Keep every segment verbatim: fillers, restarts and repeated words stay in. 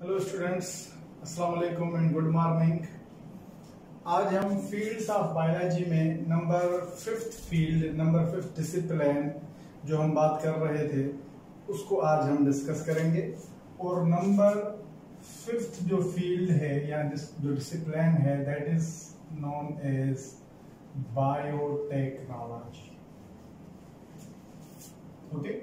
Hello students, अस्सलाम वालेकुम and good morning. आज हम फील्ड्स ऑफ बायोलॉजी में number fifth field number fifth discipline जो हम बात कर रहे थे उसको आज हम डिस्कस करेंगे। और नंबर फिफ्थ जो फील्ड है या जो डिसिप्लिन है that is known as biotechnology. Okay,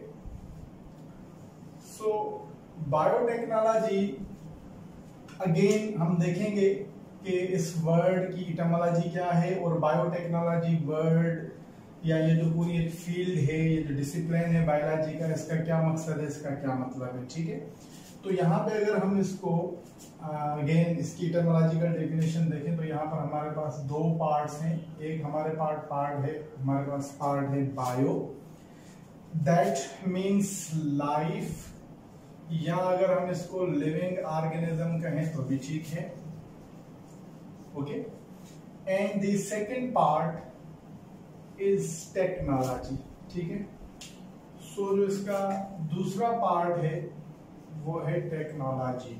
so biotechnology again हम देखेंगे कि इस वर्ड की इटमोलॉजी क्या है और बायोटेक्नोलॉजी वर्ड या ये जो पूरी एक फील्ड है, ये जो डिसिप्लिन है बायोलॉजी का, इसका क्या मकसद है, इसका क्या मतलब है। ठीक है, तो यहाँ पे अगर हम इसको अगेन इसकी इटमोलॉजिकल डेफिनेशन देखें तो यहाँ पर हमारे पास दो पार्ट्स हैं। एक हमारे पार्ट पार्ट है हमारे पास पार्ट है बायो, दैट मीन्स लाइफ, या अगर हम इसको लिविंग ऑर्गेनिज्म कहें तो भी ठीक है। Okay, and the second part is technology. ठीक है, सो जो इसका दूसरा पार्ट है वो है टेक्नोलॉजी।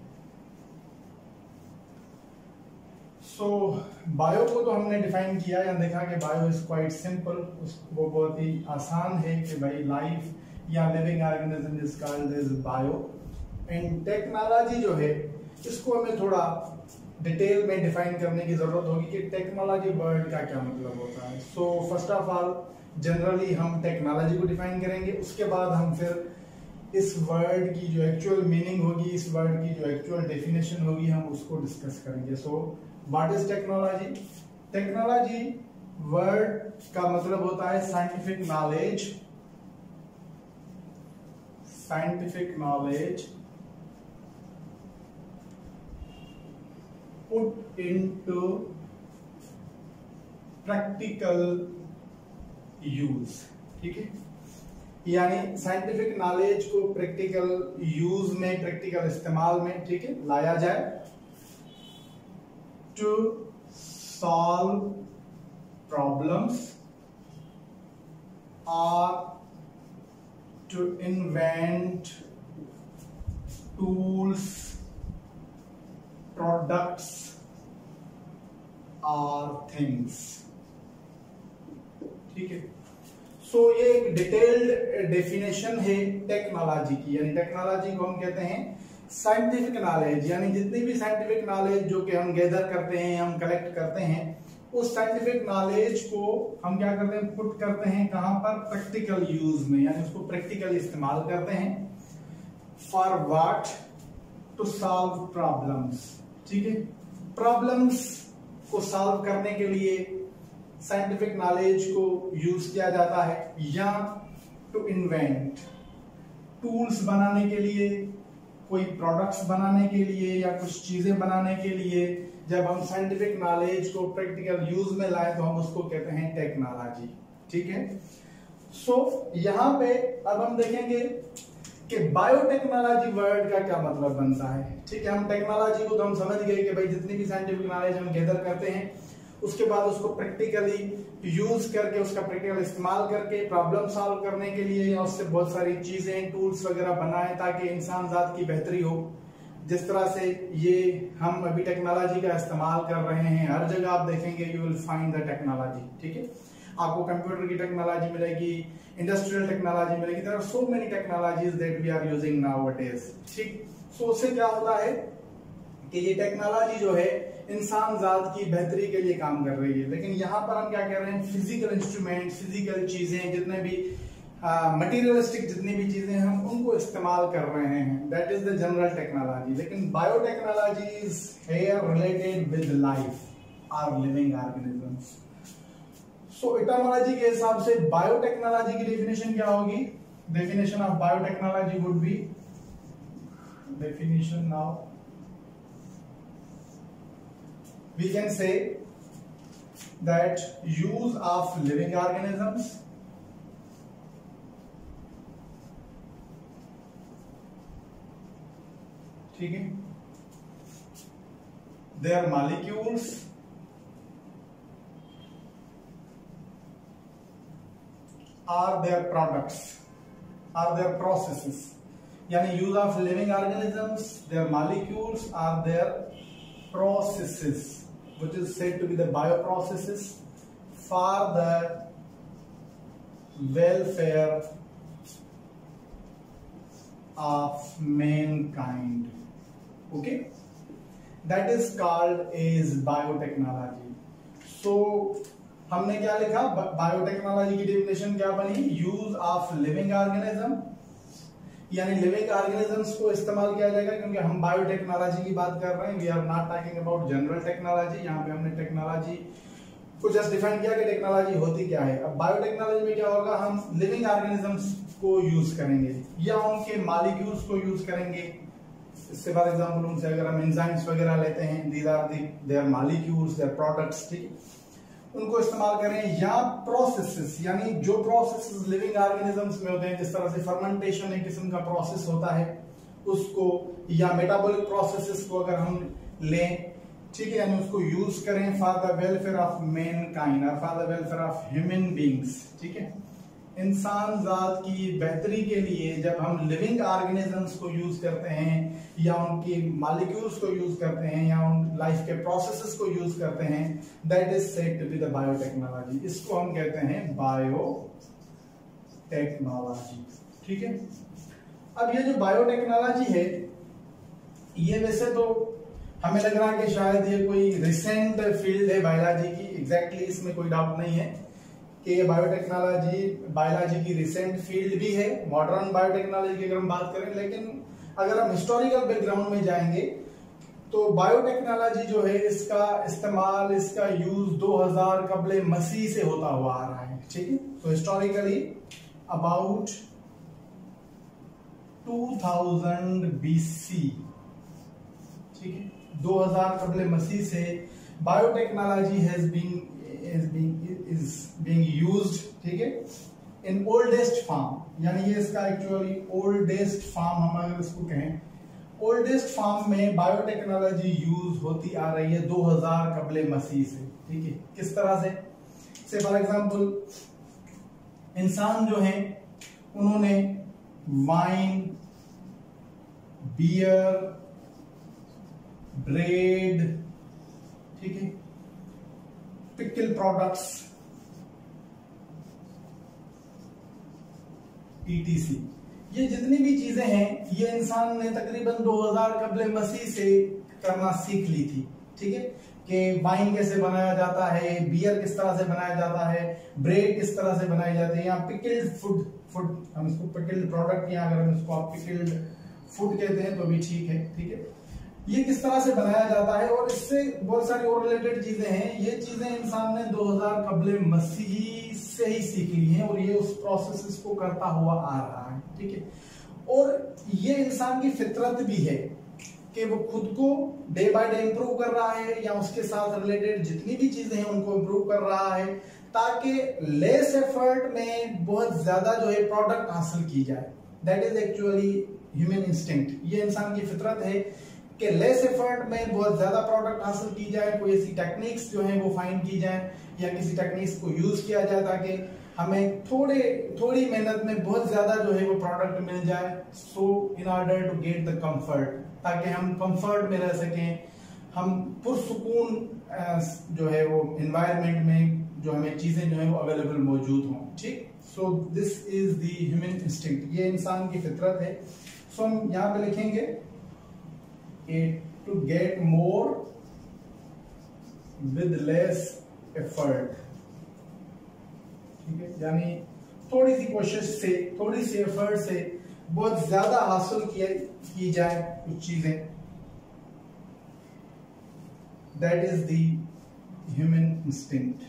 सो बायो को तो हमने डिफाइन किया या देखा कि बायो इज क्वाइट सिंपल, वो बहुत ही आसान है कि भाई लाइफ या living organism is called as bio. And technology जो है इसको हमें थोड़ा डिटेल में डिफाइन करने की जरूरत होगी कि टेक्नोलॉजी वर्ड का क्या मतलब होता है। So first of all generally हम टेक्नोलॉजी को डिफाइन करेंगे, उसके बाद हम फिर इस वर्ड की जो एक्चुअल मीनिंग होगी, इस वर्ड की जो एक्चुअल डेफिनेशन होगी, हम उसको डिस्कस करेंगे। So what is technology? Technology word का मतलब होता है scientific knowledge, scientific knowledge put into practical use। ठीक है, यानी साइंटिफिक नॉलेज को प्रैक्टिकल यूज में, प्रैक्टिकल इस्तेमाल में, ठीक है, लाया जाए टू सॉल्व प्रॉब्लम्स और to invent tools, products or things। ठीक है, सो so, ये एक डिटेल्ड डेफिनेशन है टेक्नोलॉजी की। यानी टेक्नोलॉजी को हम कहते हैं साइंटिफिक नॉलेज, यानी जितनी भी साइंटिफिक नॉलेज जो कि हम गैदर करते हैं, हम कलेक्ट करते हैं, उस साइंटिफिक नॉलेज को हम क्या करते हैं, पुट करते हैं कहां पर, प्रैक्टिकल यूज में, यानी उसको प्रैक्टिकली इस्तेमाल करते हैं। For what? To solve problems. ठीक है, प्रॉब्लम्स को सॉल्व करने के लिए साइंटिफिक नॉलेज को यूज किया जाता है, या टू इन्वेंट, टूल्स बनाने के लिए, कोई प्रोडक्ट्स बनाने के लिए या कुछ चीजें बनाने के लिए जब हम साइंटिफिक नॉलेज को प्रैक्टिकल यूज में लाए तो हम उसको कहते हैं टेक्नोलॉजी। ठीक है, सो so, यहां पे अब हम देखेंगे कि बायोटेक्नोलॉजी वर्ड का क्या मतलब बनता है। ठीक है, हम टेक्नोलॉजी को तो हम समझ गए कि भाई जितनी भी साइंटिफिक नॉलेज हम गैदर करते हैं उसके बाद उसको प्रैक्टिकली यूज करके, उसका प्रैक्टिकल इस्तेमाल करके प्रॉब्लम सॉल्व करने के लिए या उससे बहुत सारी चीजें, टूल्स वगैरह बनाए ताकि इंसान जात की बेहतरी हो। जिस तरह से ये हम अभी टेक्नोलॉजी का इस्तेमाल कर रहे हैं, हर जगह आप देखेंगे you will find the technology. ठीक है, आपको कंप्यूटर की टेक्नोलॉजी मिलेगी, इंडस्ट्रियल टेक्नोलॉजी मिलेगी, there are so many technologies that we are using nowadays. ठीक, सो उससे क्या होता है कि ये टेक्नोलॉजी जो है इंसान जात की बेहतरी के लिए काम कर रही है। लेकिन यहाँ पर हम क्या कह रहे हैं, फिजिकल इंस्ट्रूमेंट, फिजिकल चीजें, जितने भी मटेरियलिस्टिक uh, जितनी भी चीजें हम उनको इस्तेमाल कर रहे हैं, that is the general technology. लेकिन biotechnology is here related with life और लिविंग ऑर्गेनिजम्स। सो इटमोलॉजी के हिसाब से बायोटेक्नोलॉजी की डेफिनेशन क्या होगी? Definition of biotechnology would be, definition now we can say that use of living organisms ठीक है, their molecules are their products, are their processes, यानी use of living organisms, their molecules are their processes which is said to be the bio processes for the welfare of mankind. Okay, that is called as biotechnology. So हमने क्या लिखा, biotechnology की definition क्या बनी, use of living organism, यानी living organisms को इस्तेमाल किया जाएगा, क्योंकि हम बायोटेक्नोलॉजी की बात कर रहे हैं. We are not talking about general technology. यहाँ पे हमने टेक्नोलॉजी को जस्ट डिफाइन किया कि टेक्नोलॉजी होती क्या है. अब बायोटेक्नोलॉजी में क्या होगा, हम लिविंग ऑर्गेनिजम्स को यूज करेंगे या उनके मॉलिक्यूल्स को यूज करेंगे. इससे फॉर एग्जांपल उनसे अगर हम एंजाइम्स वगैरह लेते हैं, these are their molecules, their products, ठीक, उनको इस्तेमाल करें. या प्रोसेसेस, यानी जो प्रोसेसेस लिविंग ऑर्गेनिजम्स में होते हैं, जिस तरह से फर्मेंटेशन एक किस्म का प्रोसेस होता है उसको, या मेटाबॉलिक प्रोसेसेस को अगर हम लें, ठीक है, यानी उसको यूज करें for the welfare of mankind और for the welfare of human beings. ठीक है, इंसान जात की बेहतरी के लिए जब हम लिविंग ऑर्गेनिजम्स को यूज करते हैं या उनकी मॉलिक्यूल्स को यूज करते हैं या उन लाइफ के प्रोसेसेस को यूज करते हैं, that is said to be the biotechnology. इसको हम कहते हैं बायोटेक्नोलॉजी. ठीक है, अब ये जो बायोटेक्नोलॉजी है, ये वैसे तो हमें लग रहा है कि शायद ये कोई रिसेंट फील्ड है बायोलॉजी की. एग्जैक्टली इसमें कोई डाउट नहीं है कि ये बायोटेक्नोलॉजी बायोलॉजी की रिसेंट फील्ड भी है, मॉडर्न बायोटेक्नोलॉजी की अगर हम बात करें. लेकिन अगर हम हिस्टोरिकल बैकग्राउंड में जाएंगे तो बायोटेक्नोलॉजी जो है, इसका इस्तेमाल, इसका यूज दो हज़ार कबले मसीह से होता हुआ आ रहा है. ठीक है, तो historically about two thousand BC, ठीक है, दो हज़ार कबले मसीह से biotechnology has been is being is being used, ठीक है, in oldest form. यानी ये इसका एक्चुअली oldest form, हम अगर इसको कहें, oldest form में बायोटेक्नोलॉजी यूज होती आ रही है दो हज़ार कबले मसीह से. ठीक है, किस तरह से, से फॉर एग्जांपल इंसान जो हैं उन्होंने वाइन, बियर, ब्रेड, ठीक है, पिकल प्रोडक्ट्स, ईटीसी, ये जितनी भी चीजें हैं ये इंसान ने तकरीबन दो हज़ार कबले मसीह से करना सीख ली थी. ठीक है, कि वाइन कैसे बनाया जाता है, बियर किस तरह से बनाया जाता है, ब्रेड किस तरह से बनाई जाती है, या पिकल्ड फूड फूड हम इसको पिकल्ड प्रोडक्ट, या अगर हम इसको आप पिकल्ड फूड कहते हैं तो भी ठीक है. ठीक है, ये किस तरह से बनाया जाता है, और इससे बहुत सारी और रिलेटेड चीजें हैं. ये चीजें इंसान ने दो हज़ार कबले मसीह से ही सीख ली हैं और ये उस प्रोसेस को करता हुआ आ रहा है. ठीक है, और ये इंसान की फितरत भी है कि वो खुद को डे बाय डे इंप्रूव कर रहा है, या उसके साथ रिलेटेड जितनी भी चीजें हैं उनको इंप्रूव कर रहा है, ताकि लेस एफर्ट में बहुत ज्यादा जो है प्रोडक्ट हासिल की जाए. That is actually human instinct. ये इंसान की फितरत है कि लेस एफर्ट में बहुत ज्यादा प्रोडक्ट हासिल की जाए. कोई ऐसी टेक्निक्स जो है वो फाइंड की जाए या किसी टेक्निक्स को यूज किया जाए ताकि हमें थोड़े थोड़ी मेहनत में बहुत ज्यादा जो है वो प्रोडक्ट मिल जाए. So in order to get the comfort, ताकि हम कंफर्ट में रह सकें, हम पुरसुकून जो है वो एनवायरनमेंट में जो हमें चीजें जो है वो अवेलेबल मौजूद हों. ठीक, so this is the human instinct. ये इंसान की फितरत है. सो हम यहाँ पे लिखेंगे to get more with less effort. ठीक है, यानी थोड़ी सी कोशिश से, थोड़ी सी एफर्ट से बहुत ज्यादा हासिल किया की जाए कुछ चीजें. That is the human instinct.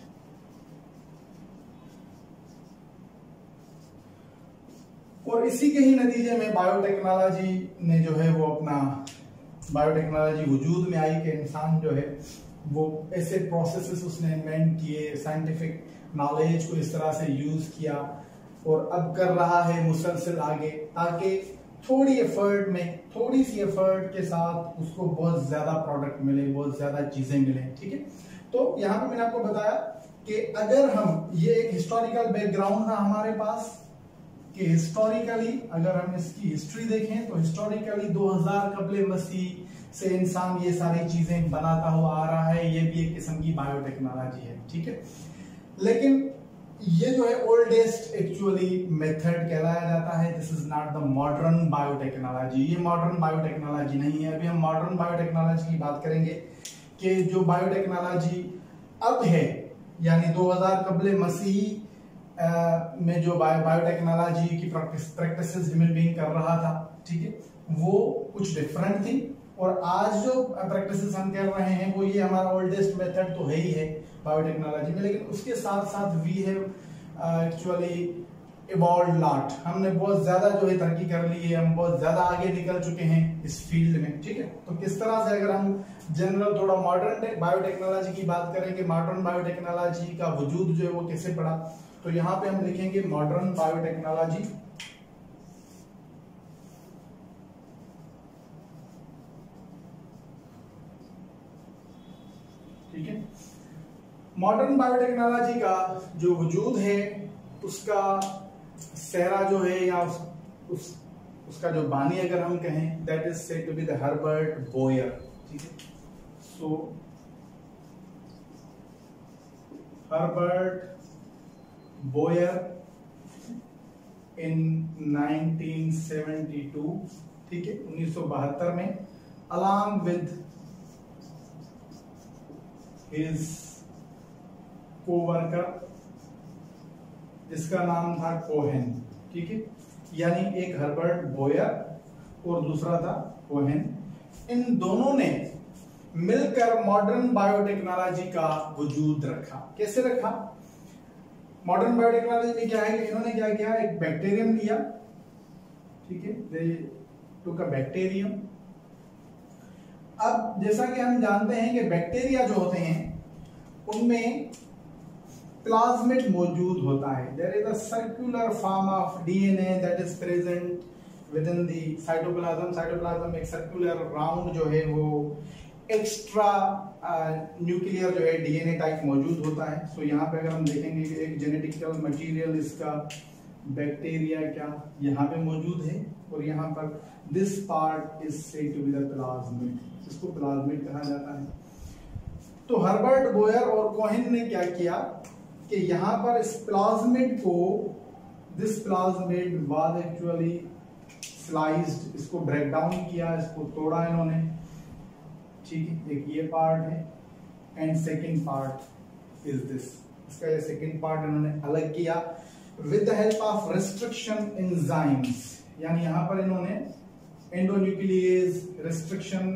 और इसी के ही नतीजे में बायोटेक्नोलॉजी ने जो है वो अपना बायोटेक्नोलॉजी वजूद में आई कि इंसान जो है वो ऐसे प्रोसेसेस उसने इन्वेंट किए, साइंटिफिक नॉलेज को इस तरह से यूज किया और अब कर रहा है मुसलसल आगे, ताकि थोड़ी एफर्ट में, थोड़ी सी एफर्ट के साथ उसको बहुत ज्यादा प्रोडक्ट मिले, बहुत ज्यादा चीजें मिले. ठीक है, तो यहाँ पे मैंने आपको बताया कि अगर हम, ये एक हिस्टोरिकल बैकग्राउंड था हमारे पास कि हिस्टोरिकली अगर हम इसकी हिस्ट्री देखें तो हिस्टोरिकली दो हज़ार कबले मसीह से इंसान ये सारी चीजें बनाता हुआ आ रहा है। ये भी एक किस्म की बायोटेक्नोलॉजी है, ठीक है। लेकिन ये जो है ओल्डेस्ट एक्चुअली मेथड कहलाया जाता है। This is not the modern biotechnology. ये मॉडर्न बायोटेक्नोलॉजी नहीं है। अभी हम मॉडर्न बायोटेक्नोलॉजी की बात करेंगे कि जो बायोटेक्नोलॉजी अब है, यानी दो हज़ार कबले मसीह में जो बायो बायोटेक्नोलॉजी की प्रैक्टिस ह्यूमन बीइंग कर रहा था, ठीक है, वो कुछ डिफरेंट थी। और आज जो प्रैक्टिसेस हम कर रहे हैं वो ये हमारा ओल्डेस्ट मेथड तो है ही है बायोटेक्नोलॉजी में, लेकिन उसके साथ साथ we have actually evolved lot. हमने बहुत ज्यादा जो है तरक्की कर ली है, हम बहुत ज्यादा आगे निकल चुके हैं इस फील्ड में, ठीक है। तो किस तरह से अगर हम जनरल थोड़ा मॉडर्न बायोटेक्नोलॉजी की बात करेंगे, मॉडर्न बायोटेक्नोलॉजी का वजूद जो है वो कैसे पड़ा, तो यहाँ पे हम लिखेंगे मॉडर्न बायोटेक्नोलॉजी। ठीक है, मॉडर्न बायोटेक्नोलॉजी का जो वजूद है उसका सेहरा जो है या उस, उस उसका जो बानी अगर हम कहें, that is said to be the Herbert Boyer, ठीक है। So Herbert Boyer in nineteen seventy two, ठीक है, उन्नीस सौ बहत्तर में, अलॉन्ग विद हिज कोवर्कर जिसका नाम था कोहेन, ठीक है, यानी एक हर्बर्ट बोयर और दूसरा था कोहेन। इन दोनों ने मिलकर मॉडर्न बायोटेक्नोलॉजी का वजूद रखा। कैसे रखा? मॉडर्न बायोटेक्नोलॉजी में क्या है कि इन्होंने क्या किया, एक बैक्टीरियम लिया, ठीक है, दे टुक अ बैक्टीरियम। अब जैसा कि हम जानते हैं कि बैक्टीरिया जो होते हैं उनमें प्लाज्मिड मौजूद होता है। There is a circular form of DNA that is present within the cytoplasm. Cytoplasm एक सर्कुलर राउंड जो है वो एक्स्ट्रा न्यूक्लियर जो है डीएनए टाइप मौजूद होता है। सो so, यहाँ पे अगर हम देखेंगे कि एक जेनेटिकल मटेरियल इसका बैक्टीरिया क्या यहाँ पे मौजूद है, और यहाँ पर this part is said to be the plasmid, इसको प्लाज्मिड कहा जाता है। तो हर्बर्ट बोयर और कोहेन ने क्या किया कि यहाँ पर इस प्लाज्मिड को, this plasmid was actually sliced, इसको ब्रेक डाउन किया, इसको तोड़ा इन्होंने, ठीक है। एक ये पार्ट है and second part is this, इसका ये सेकेंड पार्ट इन्होंने अलग किया with the help of restriction enzymes, यानी यहां पर इन्होंने एंडोन्यूक्लिएज रिस्ट्रिक्शन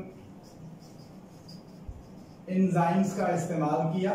एंजाइम्स का इस्तेमाल किया,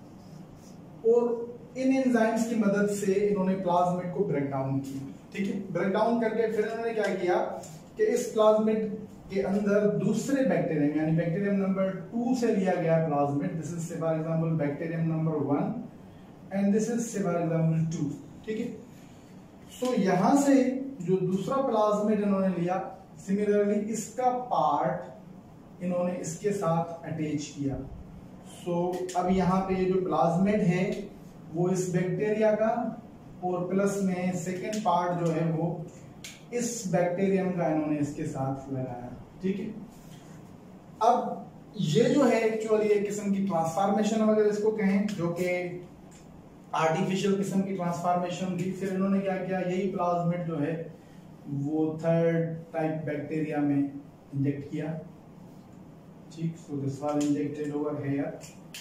और इन एंजाइम्स की मदद से इन्होंने प्लाज्मिड को ब्रेक डाउन किया, ठीक है। ब्रेक डाउन करके फिर इन्होंने क्या किया कि इस प्लाज्मिड के अंदर दूसरे बैक्टीरियम, यानी बैक्टीरियम नंबर टू से लिया गया plasmid, this is say for example bacterium number one and this is say for example two, ठीक है। सो यहां से जो दूसरा प्लाज्मिड इन्होंने लिया, सिमिलरली इसका पार्ट इन्होंने इसके साथ अटैच किया। सो so, अब यहाँ पे जो प्लाज्मिड है वो इस बैक्टीरिया का, और प्लस में सेकेंड पार्ट जो है वो इस बैक्टीरियम का इन्होंने इसके साथ लगाया, ठीक है। अब ये जो है एक्चुअली एक किस्म की ट्रांसफॉर्मेशन वगैरह इसको कहें, जो कि आर्टिफिशियल किस्म की ट्रांसफॉर्मेशन थी। फिर इन्होंने क्या किया, यही प्लाज्मिड जो है वो थर्ड टाइप बैक्टीरिया में इंजेक्ट किया, ठीक। So this was injected over here,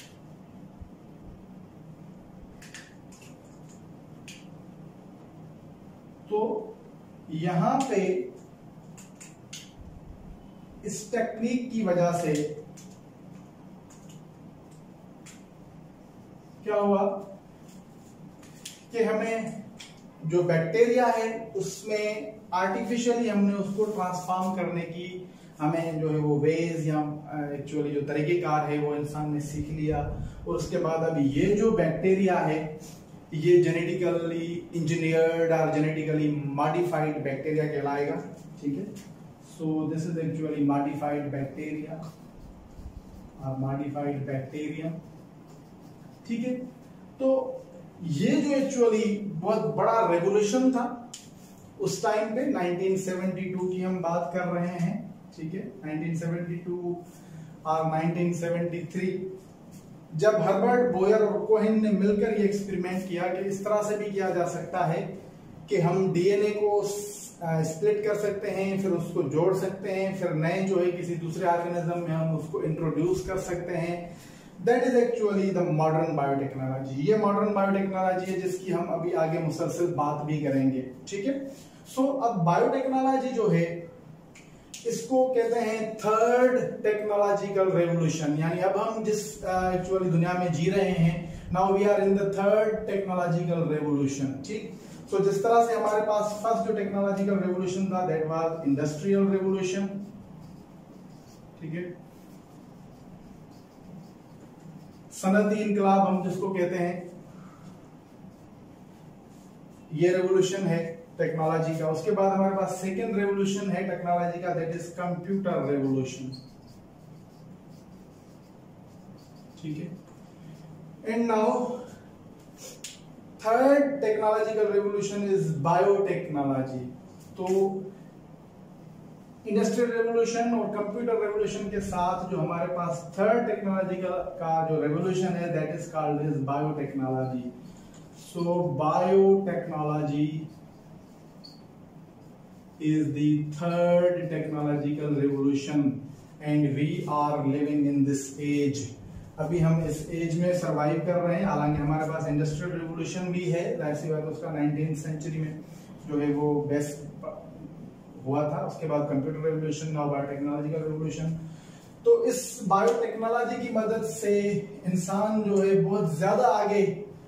तो यहां पे इस टेक्निक की वजह से क्या हुआ कि हमें जो बैक्टीरिया है उसमें आर्टिफिशियली हमने उसको ट्रांसफॉर्म करने की हमें जो है वो वेज या एक्चुअली जो तरीकेकार है वो इंसान ने सीख लिया। और उसके बाद अब ये जो बैक्टीरिया है ये जेनेटिकली इंजीनियर्ड और जेनेटिकली मॉडिफाइड बैक्टीरिया कहलाएगा, ठीक है। So this is actually modified bacteria, modified bacterium, ठीक है। तो ये जो एक्चुअली बहुत बड़ा रेवोल्यूशन था उस टाइम पे नाइनटीन सेवेंटी टू की हम बात कर रहे हैं, ठीक है, नाइनटीन सेवेंटी टू और नाइनटीन सेवेंटी थ्री, जब हर्बर्ट बोयर और कोहेन ने मिलकर ये एक्सपेरिमेंट किया कि इस तरह से भी किया जा सकता है कि हम डीएनए को स्प्लिट कर सकते हैं, फिर उसको जोड़ सकते हैं, फिर नए जो है किसी दूसरे ऑर्गेनिज्म में हम उसको इंट्रोड्यूस कर सकते हैं। That is actually the modern biotechnology. ये मॉडर्न बायोटेक्नोलॉजी है जिसकी हम अभी आगे मुसलसल बात भी करेंगे, ठीक है। सो so, अब बायोटेक्नोलॉजी जो है इसको कहते हैं थर्ड टेक्नोलॉजिकल रेवोल्यूशन, यानी अब हम जिस एक्चुअली uh, दुनिया में जी रहे हैं, now we are in the third technological revolution, ठीक। सो so, जिस तरह से हमारे पास फर्स्ट जो टेक्नोलॉजिकल रेवोल्यूशन था दैट वाज इंडस्ट्रियल रेवोल्यूशन, ठीक है, सनती इनकलाब हम जिसको कहते हैं, ये रेवोल्यूशन है टेक्नोलॉजी का। उसके बाद हमारे पास सेकेंड रेवोल्यूशन है टेक्नोलॉजी का, दैट इज कंप्यूटर रेवोल्यूशन, ठीक है। And now third technological revolution is biotechnology. तो इंडस्ट्रियल रेवोल्यूशन और कंप्यूटर रेवोल्यूशन के साथ जो हमारे पास थर्ड टेक्नोलॉजिकल का जो रेवोल्यूशन है that is called is biotechnology. So biotechnology is the third technological revolution and we are living in this age। अभी हम इस एज में सरवाइव कर रहे हैं, हालांकि हमारे पास इंडस्ट्रियल रेवोल्यूशन भी है, जाहिर बात उसका नाइनटीन सेंचुरी में जो है वो बेस्ट हुआ था। उसके बाद कंप्यूटर रेवोल्यूशन और बायोटेक्नोलॉजिकल रेवोल्यूशन। तो इस बायोटेक्नोलॉजी की मदद से इंसान जो है बहुत ज्यादा आगे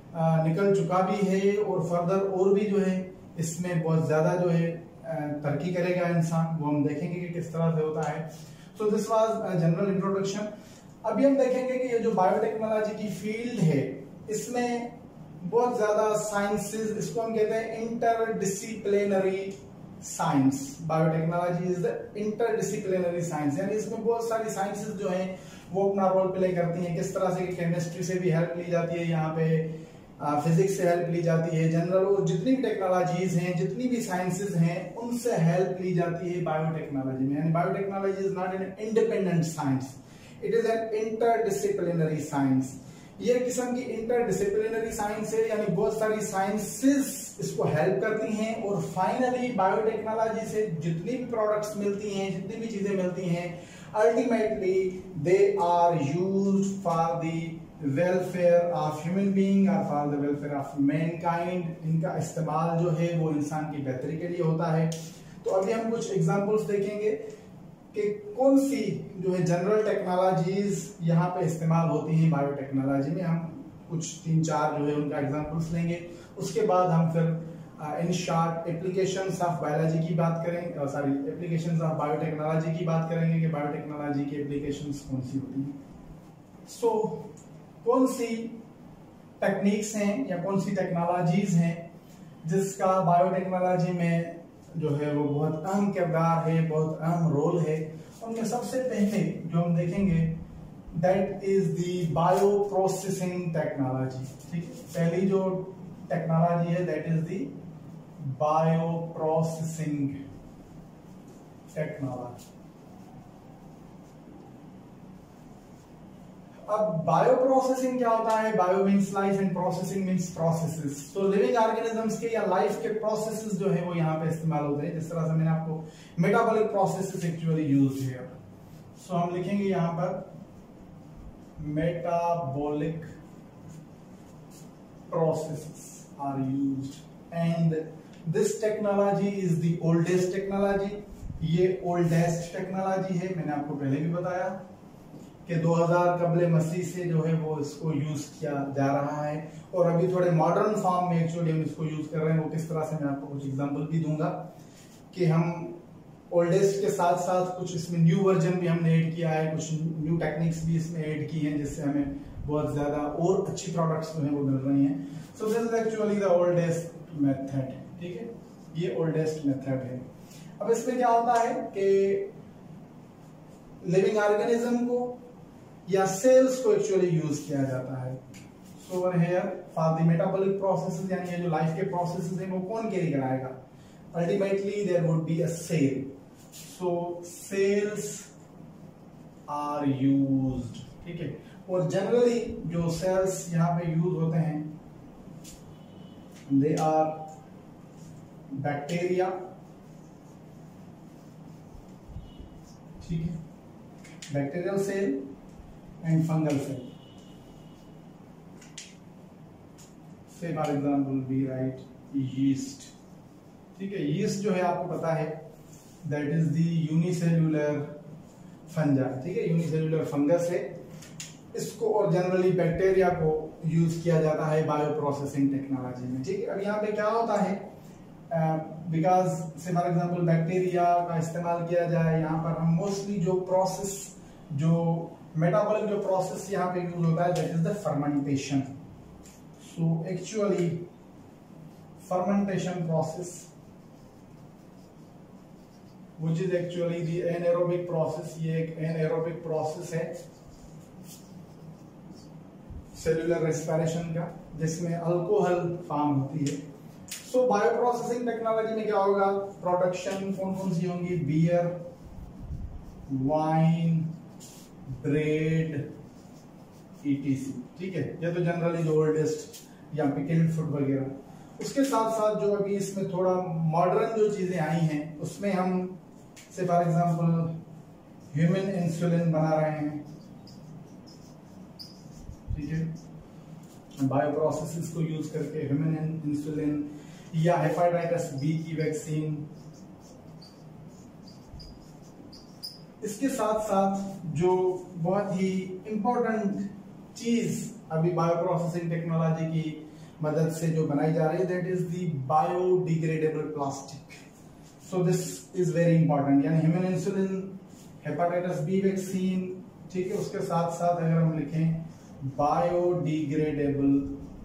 निकल चुका भी है और फर्दर और भी जो है इसमें बहुत ज्यादा जो है तरक्की करेगा इंसान, वो हम देखेंगे कि किस तरह से होता है। So this was general introduction. अभी हम देखेंगे कि ये जो बायोटेक्नोलॉजी की फील्ड है इसमें बहुत ज्यादा साइंसेस, इसको हम कहते हैं interdisciplinary science. Biotechnology is the interdisciplinary science, यानी इसमें बहुत सारी साइंसेस जो हैं वो अपना रोल प्ले करती हैं। किस तरह से केमिस्ट्री से भी हेल्प ली जाती है, यहाँ पे फिजिक्स से हेल्प ली जाती है, जनरल और जितनी भी टेक्नोलॉजीज हैं, जितनी भी साइंसेज हैं, उनसे हेल्प ली जाती है बायोटेक्नोलॉजी में। यानी biotechnology is not an independent science, it is an interdisciplinary science. ये किस्म की इंटरडिसिप्लिनरी साइंस है, यानी बहुत सारी साइंसेस इसको हेल्प करती हैं और फाइनली बायोटेक्नोलॉजी से जितनी भी प्रोडक्ट्स मिलती हैं, जितनी भी चीजें मिलती हैं, ultimately they are used for the welfare of human being और for the welfare of mankind. इनका इस्तेमाल जो है वो इंसान की बेहतरी के लिए होता है। तो अभी हम कुछ एग्जांपल्स देखेंगे कि कौन सी जो है जनरल टेक्नोलॉजीज यहाँ पे इस्तेमाल होती हैं बायोटेक्नोलॉजी में। हम कुछ तीन चार जो है उनका एग्जांपल्स लेंगे, उसके बाद हम फिर इन शॉर्ट एप्लीकेशंस ऑफ बायोलॉजी की बात करेंगे, सॉरी एप्लीकेशंस ऑफ बायोटेक्नोलॉजी की बात करेंगे कि बायोटेक्नोलॉजी की एप्लीकेशंस कौन सी होती हैं। सो so, कौन सी टेक्निक्स हैं या कौन सी टेक्नोलॉजीज हैं जिसका बायोटेक्नोलॉजी में जो है वो बहुत अहम किरदार है, बहुत अहम रोल है। उनमें सबसे पहले जो हम देखेंगे that is the bio processing technology, ठीक है। पहली जो टेक्नोलॉजी है that is the bio processing technology. अब बायो प्रोसेसिंग क्या होता है? Bio means life and processing means processes. तो लिविंग ऑर्गेनिजम्स के या लाइफ के प्रोसेसेस जो है वो यहाँ पे इस्तेमाल होते हैं। जिस तरह से मैंने आपको metabolic processes actually used here. So हम लिखेंगे यहाँ पर metabolic processes are used and this technology is the oldest technology. ये ओल्डेस्ट टेक्नोलॉजी है, मैंने आपको पहले भी बताया कि दो हज़ार कबले मसीह से जो है वो इसको यूज किया जा रहा है और अभी थोड़े मॉडर्न फॉर्म में एक्चुअली हम इसको यूज कर रहे हैं। वो किस तरह से मैं आपको कुछ एग्जांपल भी दूंगा कि हम ओल्डेस्ट के साथ साथ कुछ इसमें न्यू वर्जन भी हमने ऐड किया है, कुछ न्यू टेक्निक्स भी इसमें ऐड की हैं जिससे हमें बहुत ज्यादा और अच्छी प्रोडक्ट्स जो है वो मिल रही हैं। So this is actually the oldest method, ठीक है, ये ओल्डेस्ट मेथड है। अब इसमें क्या होता है कि लिविंग ऑर्गेनिज्म को या सेल्स को एक्चुअली यूज किया जाता है। So over here for the metabolic processes, यानी ये जो लाइफ के प्रोसेसेस हैं वो कौन कैरी कराएगा? ultimately there would be a sale. So sales are used, ठीक है। और जनरली जो सेल्स यहाँ पे यूज होते हैं दे आर बैक्टीरिया, ठीक है, bacterial cell and fungal cell. Say for example we write yeast, ठीक है। यीस्ट जो है आपको पता है that is the unicellular fungi, ठीक है, यूनिसेल्यूलर फंगस है इसको, और जनरली बैक्टीरिया को यूज किया जाता है बायो प्रोसेसिंग टेक्नोलॉजी में, ठीक है। अब यहाँ पे क्या होता है, बिकॉज से फॉर एग्जांपल बैक्टीरिया का इस्तेमाल किया जाए यहाँ पर, हम मोस्टली जो प्रोसेस, जो मेटाबॉलिक जो प्रोसेस यहाँ पे यूज होता है that is the fermentation. So actually fermentation process which is actually the anaerobic process, ये एक anaerobic process है सेलुलर रेस्पिरेशन का, जिसमें अल्कोहल फॉर्म होती है। सो बायो प्रोसेसिंग टेक्नोलॉजी में क्या होगा, प्रोडक्शन कौन कौन सी होंगी, बियर, वाइन, ब्रेड, ईटीसी, ठीक है। ये तो जनरली जो ओल्डेस्ट या पिकल्ड फूड वगैरह। उसके साथ साथ जो अभी इसमें थोड़ा मॉडर्न जो चीजें आई हैं उसमें हम से फॉर एग्जांपल ह्यूमन इंसुलिन बना रहे हैं, ठीक है, बायो प्रोसेसेस को यूज करके ह्यूमन इंसुलिन या हेपेटाइटिस बी की वैक्सीन। इसके साथ साथ जो बहुत ही इंपॉर्टेंट चीज अभी बायो प्रोसेसिंग टेक्नोलॉजी की मदद से जो बनाई जा रही है that is the biodegradable plastic. So this is very important, यानी human insulin, hepatitis B vaccine, ठीक है। उसके साथ साथ अगर हम लिखें बायोडिग्रेडेबल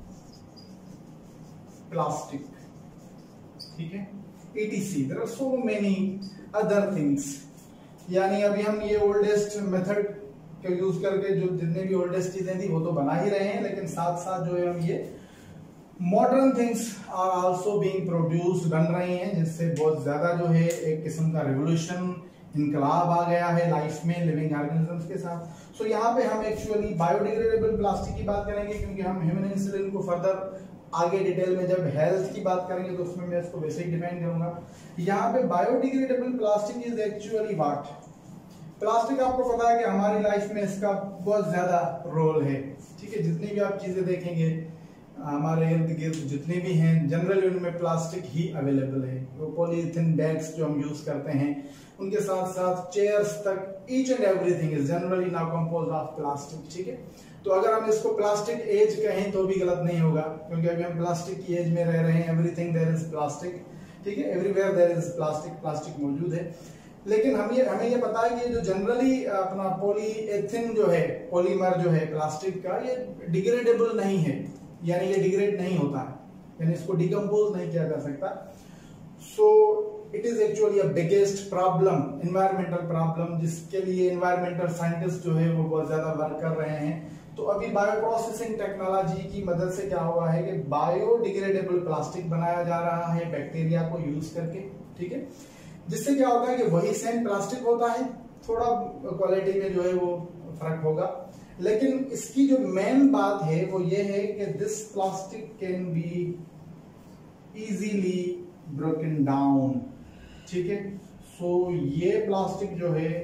प्लास्टिक, ठीक है, ETC, there are so many other things. यानी अभी हम ये ओल्डेस्ट मेथड का यूज करके जो जितने भी ओल्डेस्ट चीजें थी वो तो बना ही रहे हैं, लेकिन साथ साथ जो है हम ये modern things are also being produced, बन रही हैं, जिससे बहुत ज्यादा जो है एक किस्म का रिवोल्यूशन, इनकलाब आ गया है लाइफ में लिविंग ऑर्गेनिजम्स के साथ। सो so, यहाँ पे हम एक्चुअली बायोडिग्रेडेबल प्लास्टिक की बात करेंगे, क्योंकि हम ह्यूमन इंसुलिन को फर्दर आगे डिटेल में जब हेल्थ की बात करेंगे तो उसमें मैं इसको वैसे ही डिफाइन करूंगा। यहाँ पे biodegradable plastic is actually what, plastic आपको पता है कि हमारी लाइफ में इसका बहुत ज्यादा रोल है, ठीक है। जितनी भी आप चीजें देखेंगे हमारे इर्द गिर्द जितने भी हैं जनरली उनमें प्लास्टिक ही अवेलेबल है। वो पॉलीथिन बैग्स जो हम यूज करते हैं, उनके साथ साथ चेयर्स तक, each and everything is generally now composed of plastic, ठीक है। तो अगर हम इसको प्लास्टिक एज कहें तो भी गलत नहीं होगा, क्योंकि अभी हम प्लास्टिक की एज में रह रहे हैं, एवरीथिंग देयर इज प्लास्टिक, ठीक है, everywhere there is plastic, plastic मौजूद है। लेकिन हम ये हमें ये पता है कि जो जनरली अपना पॉलीएथिन जो है, पॉलीमर जो है प्लास्टिक का, ये डिग्रेडेबल नहीं है, यानी ये डिग्रेड नहीं होता है, यानी इसको डिकम्पोज नहीं किया जा सकता। So it is actually a biggest problem, environmental problem, जिसके लिए एनवायरमेंटल साइंटिस्ट जो है वो बहुत ज्यादा वर्क कर रहे हैं। तो अभी बायो प्रोसेसिंग टेक्नोलॉजी की मदद से क्या हुआ है कि बायोडिग्रेडेबल प्लास्टिक बनाया जा रहा है बैक्टीरिया को यूज करके, ठीक है, जिससे क्या होता है कि वही सेम प्लास्टिक होता है, थोड़ा क्वालिटी में जो है वो फर्क होगा, लेकिन इसकी जो मेन बात है वो ये है कि this plastic can be easily broken down, ठीक है। सो ये प्लास्टिक जो है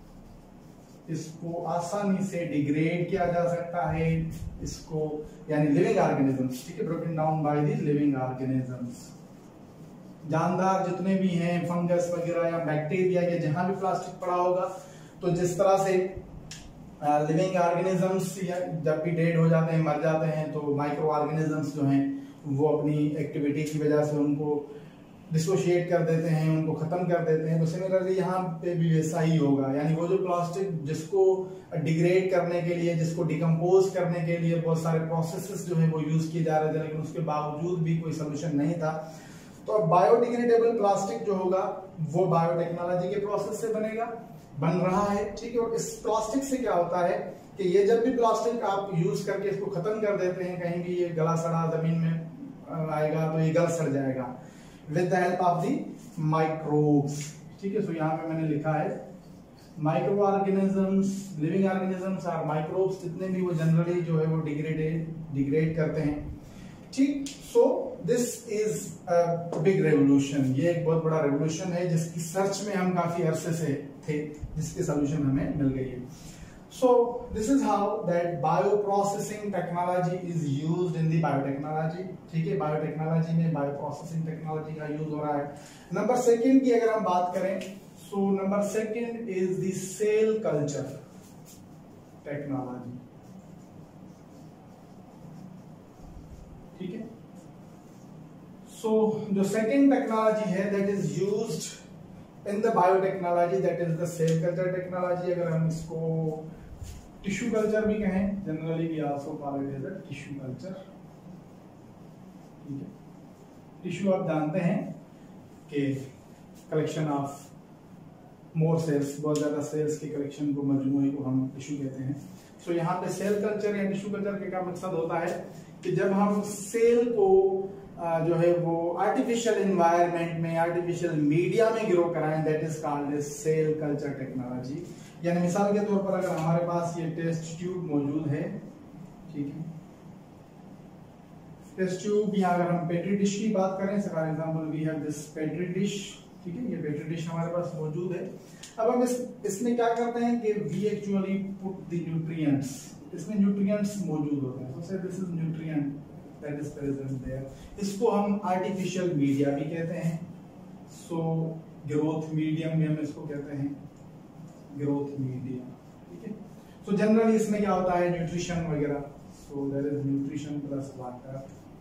इसको आसानी से डिग्रेड किया जा सकता है, इसको यानी लिविंग ऑर्गेनिजम्स, ठीक है, broken down by the living organisms, जानदार जितने भी हैं, फंगस वगैरह या बैक्टीरिया या जहां भी प्लास्टिक पड़ा होगा, तो जिस तरह से लिविंग uh, ऑर्गेनिजम्स जब भी डेड हो जाते हैं, मर जाते हैं, तो माइक्रो ऑर्गेनिजम्स जो हैं वो अपनी एक्टिविटी की वजह से उनको डिसोशिएट कर देते हैं, उनको खत्म कर देते हैं। तो सिमिलरली यहाँ पे भी वैसा ही होगा, यानी वो जो प्लास्टिक जिसको डिग्रेड करने के लिए, जिसको डिकम्पोज करने के लिए बहुत सारे प्रोसेसेस जो है वो यूज किए जा रहे थे, लेकिन उसके बावजूद भी कोई सोल्यूशन नहीं था। तो अब बायोडिग्रेडेबल प्लास्टिक जो होगा वो बायोटेक्नोलॉजी के प्रोसेस से बनेगा, बन रहा है, ठीक है। और इस प्लास्टिक से क्या होता है कि ये जब भी प्लास्टिक आप यूज करके इसको खत्म कर देते हैं, कहीं भी ये गला सड़ा जमीन में आएगा तो ये गल सड़ जाएगा, with the help of the microbes. ठीक है, सो यहाँ पे मैंने लिखा है माइक्रो ऑर्गेनिजम्स, लिविंग ऑर्गेनिजम्स और माइक्रोब्स जितने भी वो जनरली जो है वो डिग्रेडेड डिग्रेड करते हैं। ठीक, so this is a big revolution, ये एक बहुत बड़ा रेवोल्यूशन है जिसकी सर्च में हम काफी अरसे से थे, जिसके सोल्यूशन हमें मिल गई है। So this is how that bio processing technology is used in the biotechnology. ठीक है, बायोटेक्नोलॉजी में बायो प्रोसेसिंग टेक्नोलॉजी का यूज हो रहा है। नंबर सेकंड की अगर हम बात करें, so number second is the cell culture technology. ठीक है, सो जो सेकंड टेक्नोलॉजी है that is used in the biotechnology that is the cell culture technology. अगर हम इसको टिश्यू कल्चर भी कहें, generally we also call it as a tissue culture. ठीक है, टिश्यू आप जानते हैं कि कलेक्शन ऑफ मोर सेल्स, बहुत ज्यादा सेल्स के कलेक्शन को, मजमूए को हम टिश्यू कहते हैं। सो so, यहाँ पे सेल कल्चर या टिश्यू कल्चर के का मकसद होता है कि जब हम सेल को जो है वो आर्टिफिशियल एनवायरनमेंट में, आर्टिफिशियल मीडिया में ग्रो कराएं, that is called as cell culture technology. यानी मिसाल के तौर पर अगर हमारे पास ये टेस्ट ट्यूब मौजूद है, ठीक है, टेस्ट ट्यूब, या अगर हम पेट्री डिश की बात करें, for example we have this petri dish. ठीक है, ये पेट्री डिश हमारे पास मौजूद है। अब हम इस इसमें क्या करते हैं कि we actually put the nutrients, इसमें न्यूट्रिएंट्स मौजूद होते हैं। So say this is nutrient that is present there. इसको हम आर्टिफिशियल मीडिया भी कहते हैं। सो ग्रोथ मीडियम भी हम इसको कहते हैं, ग्रोथ मीडियम। ठीक है, सो जनरली इसमें क्या होता है, न्यूट्रिशन वगैरह। So there is nutrition plus water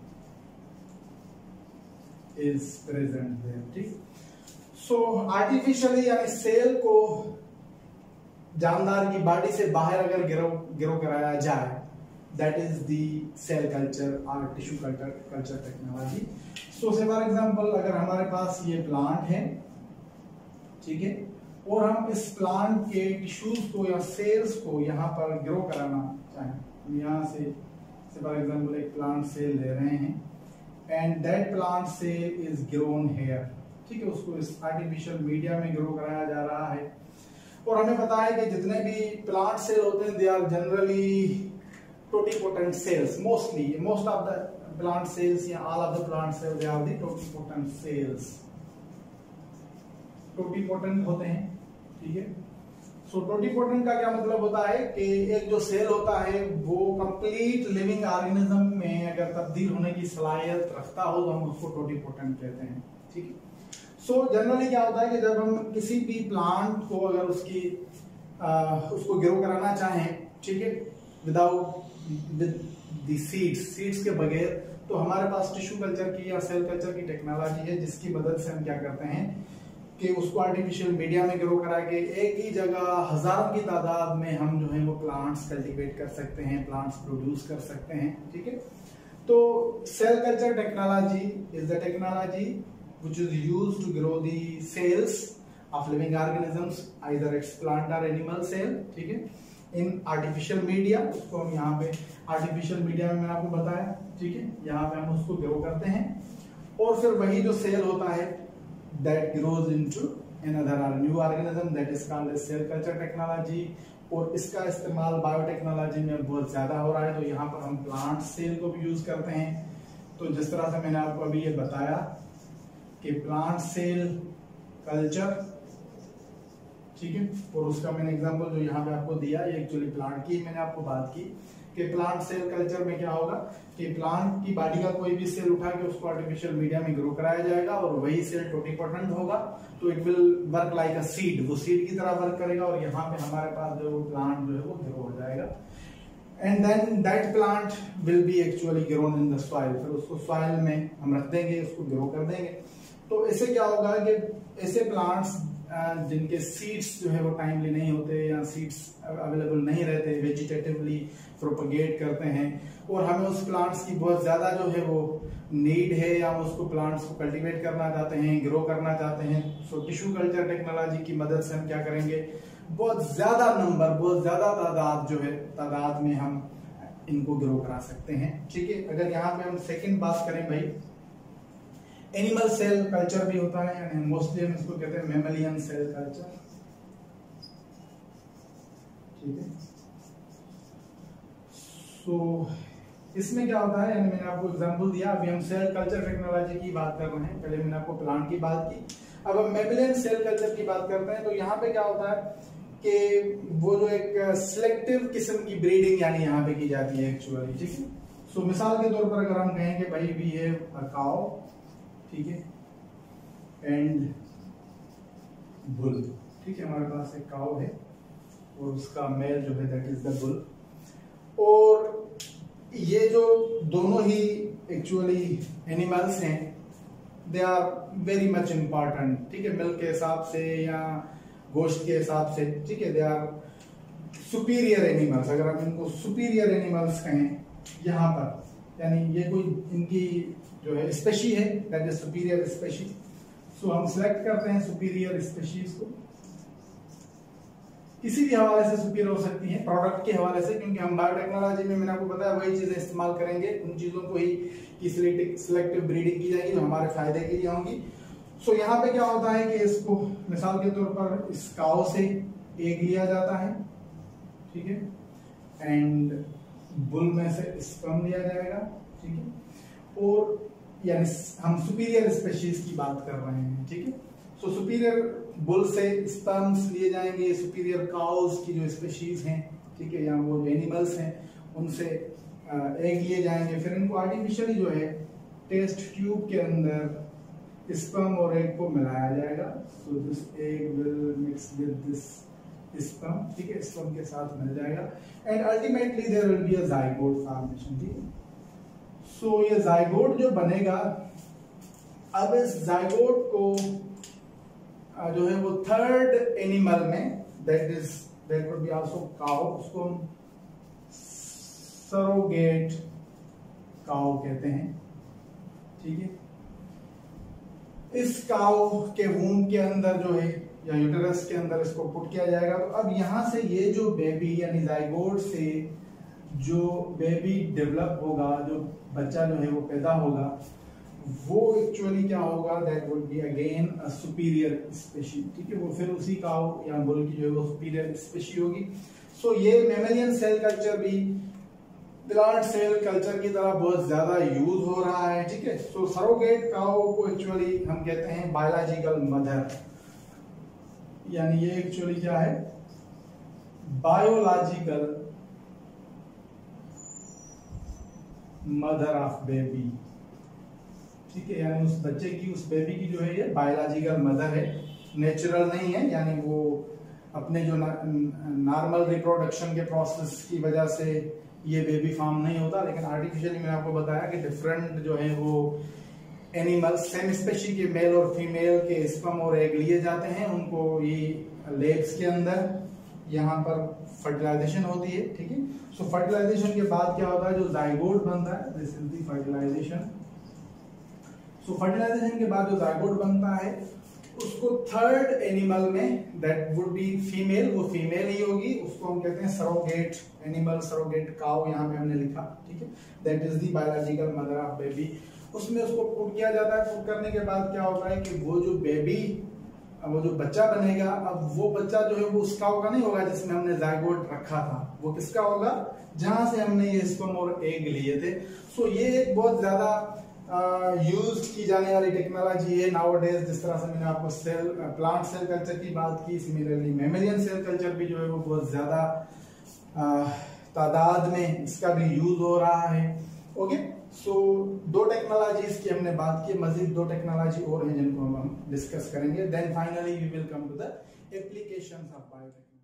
is present there. ठीक, सो आर्टिफिशियली यानी सेल को जानदार की बॉडी से बाहर अगर गिरो गिरो कराया जाए, that is the cell culture और tissue culture culture technology. So say for example अगर हमारे पास ये प्लांट है, ठीक है, और हम इस प्लांट के टिश्यूज को या सेल्स को यहाँ पर ग्रो कराना चाहें, हम यहाँ से फॉर एग्जांपल एक प्लांट सेल ले रहे हैं and that plant cell is grown here. ठीक है, उसको इस आर्टिफिशियल मीडिया में ग्रो कराया जा रहा है। और हमें पता है कि जितने भी प्लांट सेल होते हैं they are generally totipotent cells, mostly most of the plant cells या all of the plant cells they are the totipotent cells, totipotent होते हैं। ठीक है, सो टोटिपोटेंट का क्या मतलब होता है कि एक जो सेल होता है वो कंप्लीट लिविंग ऑर्गेनिज्म में अगर तब्दील होने की सलाहियत रखता हो तो हम उसको टोटिपोटेंट कहते हैं। ठीक है, सो so, जनरली क्या होता है कि जब हम किसी भी प्लांट को अगर उसकी आ, उसको ग्रो कराना चाहें, ठीक है, without with the seeds seeds के बगैर, तो हमारे पास टिश्यू कल्चर की या सेल कल्चर की टेक्नोलॉजी है जिसकी मदद से हम क्या करते हैं कि उसको आर्टिफिशियल मीडिया में ग्रो करा के एक ही जगह हजारों की तादाद में हम जो है वो प्लांट्स कल्टीवेट कर सकते हैं, प्लांट्स प्रोड्यूस कर सकते हैं। ठीक है, तो cell culture technology is the technology which is used to grow the cells of living organisms, either it's plant or animal cell, ठीक है, in artificial media। उसको हम यहाँ पे artificial media में मैंने आपको बताया, ठीक है, यहाँ पे हम उसको ग्रो करते हैं और फिर वही जो सेल होता है that grows into another new organism that is called as cell culture technology। और इसका इस्तेमाल बायोटेक्नोलॉजी में बहुत ज्यादा हो रहा है। तो यहाँ पर हम प्लांट सेल को भी यूज करते हैं। तो जिस तरह से मैंने आपको अभी ये बताया कि प्लांट सेल कल्चर, ठीक है, और उसका मैंने एग्जांपल जो यहाँ पे आपको दिया ये एक्चुअली प्लांट की मैंने आपको बात की कि प्लांट सेल कल्चर में क्या होगा कि प्लांट की बॉडी का कोई भी सेल उठा के उसको आर्टिफिशियल मीडिया में ग्रो कराया जाएगा और वही सेल टोटिपोटेंट होगा, तो it will work like a seed, वो सीड की तरह वर्क करेगा और यहाँ पे हमारे पास जो प्लांट जो है वो ग्रो हो जाएगा। And then that plant will be actually grown in the soil, फिर उसको सॉइल में हम रख देंगे, उसको ग्रो कर देंगे। तो इससे क्या होगा कि ऐसे प्लांट्स जिनके सीड्स जो है वो टाइमली नहीं होते या सीड्स अवेलेबल नहीं रहते, वेजिटेटिवली प्रोपगेट करते हैं और हमें उस प्लांट्स की बहुत ज्यादा जो है वो नीड है या हम उसको प्लांट्स को कल्टीवेट करना चाहते हैं, ग्रो करना चाहते हैं। सो टिश्यू कल्चर टेक्नोलॉजी की मदद से हम क्या करेंगे, बहुत ज्यादा नंबर, बहुत ज्यादा तादाद जो है तादाद में हम इनको ग्रो करा सकते हैं। ठीक है, अगर यहाँ पे हम सेकेंड बात करें भाई एनिमल सेल कल्चर भी होता है, यानी मोस्टली हम इसको कहते हैं मैमलियन सेल कल्चर, ठीक है। सो इसमें क्या होता है, यानी मैंने आपको एग्जांपल दिया, अभी हम सेल कल्चर टेक्नोलॉजी की बात कर रहे हैं, पहले मैंने आपको प्लांट की बात की, अब हम मैमलियन सेल कल्चर की बात करते हैं। तो यहाँ पे क्या होता है कि वो जो एक सिलेक्टिव किस्म की ब्रीडिंग यानी यहाँ पे की जाती है एक्चुअली, ठीक है। सो मिसाल के तौर पर अगर हम कहें कि भाई वी हैव अ काउ, ठीक है, एंड बुल, ठीक है, हमारे पास एक काउ है और उसका मेल जो है दैट इज द बुल, और ये जो दोनों ही एक्चुअली एनिमल्स हैं they are very much important, ठीक है, मिल्क के हिसाब से या गोश्त के हिसाब से, ठीक है, दे आर सुपीरियर एनिमल्स, अगर हम इनको सुपीरियर एनिमल्स कहें यहाँ पर, यानी ये कोई इनकी जो है स्पेशी है दैट इज सुपीरियर स्पेशी। सो हम सिलेक्ट करते हैं सुपीरियर स्पेशीज को, किसी भी हवाले से सुपीरियर हो सकती है, प्रोडक्ट के हवाले से, क्योंकि हम बायोटेक्नोलॉजी में मैंने आपको बताया वही चीजें इस्तेमाल करेंगे, उन चीजों को ही की सिलेक्टिव ब्रीडिंग की जाएगी जो हमारे फायदे के लिए होंगी। सो so, यहाँ पे क्या होता है कि इसको मिसाल के तौर पर इस काउ से एग लिया जाता है, ठीक है, एंड बुल में से स्पर्म लिया जाएगा, ठीक है, और यानी हम सुपीरियर स्पेशीज की बात कर रहे हैं, ठीक है। सो सुपीरियर बुल से स्पर्म्स लिए जाएंगे, सुपीरियर काउस की जो स्पेशीज हैं, ठीक है, या वो जो एनिमल्स हैं उनसे एग लिए जाएंगे, फिर इनको आर्टिफिशियली जो है टेस्ट ट्यूब के अंदर स्पर्म और एग को मिलाया जाएगा। So this egg will mix with this sperm, ठीक है, स्पर्म के साथ मिल जाएगा, and ultimately there will be a zygote formation, ठीक है। सो ये जाइगोट जो बनेगा, अब इस जाइगोट को जो है वो थर्ड एनिमल में that is that would be also cow, उसको हम सरोगेट काउ कहते हैं, ठीक है। इस काउ के वूम्ब के अंदर जो है या यूटेरस के अंदर इसको पुट किया जाएगा। तो अब यहां से ये जो बेबी यानी जाइगोट से जो बेबी डेवलप होगा, जो बच्चा जो है वो पैदा होगा, वो एक्चुअली क्या होगा, that would be again a superior species, ठीक है, वो फिर उसी काउ या बुल की जो है वो सुपीरियर स्पेशी होगी। सो so, ये मैमलियन सेल कल्चर भी प्लांट सेल कल्चर की तरह बहुत ज्यादा यूज हो रहा है, ठीक है। सो सरोगेट काउ को एक्चुअली हम कहते हैं बायोलॉजिकल मदर, यानी ये एक्चुअली क्या है, बायोलॉजिकल मदर ऑफ बेबी, ठीक है, यानी उस बच्चे की, उस बेबी की जो है ये बायोलॉजिकल मदर है, नेचुरल नहीं है, यानी वो अपने जो नॉर्मल रिप्रोडक्शन के प्रोसेस की वजह से ये बेबी फॉर्म नहीं होता, लेकिन आर्टिफिशियली मैंने आपको बताया कि डिफरेंट जो है वो एनिमल्स सेम स्पेशी के मेल और फीमेल के स्पर्म और एग लिए जाते हैं, उनको ये लेब्स के अंदर यहाँ पर फर्टिलाइजेशन होती है, ठीक है। सो फर्टिलाइजेशन के बाद क्या होता है, जो जाइगोट बनता है, this is the fertilization. So fertilization के बाद जो जाइगोट बनता है उसको थर्ड एनिमल में दैट वुड बी फीमेल, वो फीमेल ही होगी, उसको हम कहते हैं सरोगेट एनिमल, सरोगेट काउ यहाँ पे हमने लिखा, ठीक है, that is the biological mother of baby. उसमें उसको पुट किया जाता है, पुट करने के बाद क्या होता है कि वो जो बेबी, वो जो बच्चा बनेगा, अब वो बच्चा जो है वो उस काउ का नहीं होगा जिसमें हमने जाइगोट रखा था, वो किसका होगा, जहां से हमने ये स्पर्म और एग लिए थे। सो ये एक बहुत ज्यादा यूज uh, की जाने वाली टेक्नोलॉजी है नाउअडेज। जिस तरह से मैंने आपको सेल प्लांट सेल कल्चर की बात की, सिमिलरली मैमलियन सेल कल्चर भी जो है वो बहुत ज्यादा uh, तादाद में इसका भी यूज हो रहा है। ओके, सो दो टेक्नोलॉजीज की हमने बात की, मजीद दो टेक्नोलॉजी और हैं जिनको हम डिस्कस करेंगे। Then finally we will come to the applications of biotechnology.